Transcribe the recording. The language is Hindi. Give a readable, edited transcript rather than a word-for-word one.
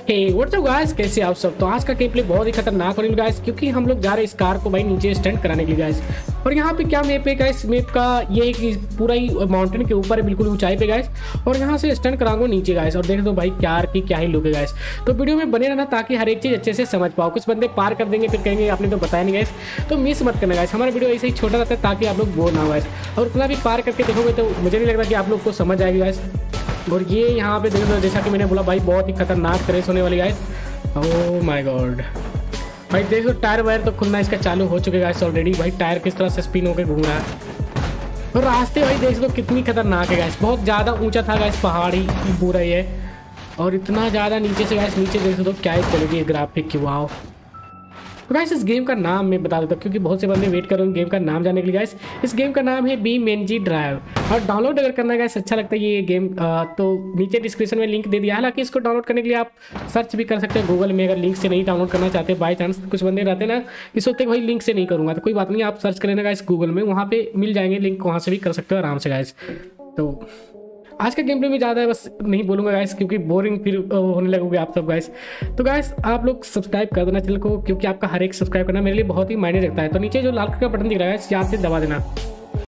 हे व्हाट्स अप गाइस, कैसे आप सब। तो आज का गेम प्ले बहुत ही खतरनाक होने लगा गाइस, क्योंकि हम लोग जा रहे हैं इस कार को भाई नीचे स्टंट कराने के लिए गाइस। और यहाँ पे क्या मैप है गाइस, मैप का ये है कि पूरा ही माउंटेन के ऊपर है, बिल्कुल ऊंचाई पे गाइस। और यहाँ से स्टंट कराऊंगा नीचे गाइस। और देख दो भाई कार की क्या ही लुक है गाइस। तो वीडियो में बने रहना ताकि हर एक चीज अच्छे से समझ पाओ। कुछ बंदे पार कर देंगे फिर कहेंगे आपने तो बताया नहीं गाइस, तो मिस मत करना गाइस। हमारा वीडियो ऐसे ही छोटा रहता है ताकि आप लोग बोर ना हो गाइस। और उतना भी पार करके देखोगे तो मुझे नहीं लगता कि आप लोग को समझ आएगी गाइस। और ये यहाँ पे देखो जैसा कि मैंने बोला भाई बहुत ही खतरनाक रेस होने वाली गाइस। ओह माय गॉड भाई देखो टायर वायर तो खुलना इसका चालू हो चुके गाइस ऑलरेडी। भाई टायर किस तरह से स्पिन होकर घूम रहा है। और रास्ते भाई देख लो कितनी खतरनाक है गाइस। बहुत ज़्यादा ऊंचा था गाइस, पहाड़ी पूरा ही है। और इतना ज़्यादा नीचे से गाइस, नीचे देख दो क्या ही चलेगी ग्राफिक की, वाओ। तो गाइस इस गेम का नाम मैं बता देता हूँ क्योंकि बहुत से बंदे वेट कर रहे हैं गेम का नाम जानने के लिए गाइस। इस गेम का नाम है BeamNG ड्राइव। और डाउनलोड अगर करना है गाइस, अच्छा लगता है ये गेम तो नीचे डिस्क्रिप्शन में लिंक दे दिया। हालांकि इसको डाउनलोड करने के लिए आप सर्च भी कर सकते हैं गूगल में। अगर लिंक से नहीं डाउनलोड करना चाहते बाई चांस, कुछ बंदे रहते हैं ना कि सोचते हैं भाई लिंक से नहीं करूँगा, तो कोई बात नहीं, आप सर्च कर लेना गाइस गूगल में, वहाँ पे मिल जाएंगे लिंक, वहाँ से भी कर सकते हो आराम से गाइस। तो आज का गेम प्ले में ज़्यादा है बस नहीं बोलूँगा गाइस, क्योंकि बोरिंग फिर होने लगोगे आप सब गाइस। तो गाइस आप लोग सब्सक्राइब कर देना चैनल को, क्योंकि आपका हर एक सब्सक्राइब करना मेरे लिए बहुत ही मायने रखता है। तो नीचे जो लाल कलर का बटन दिख रहा है यहाँ से दबा देना।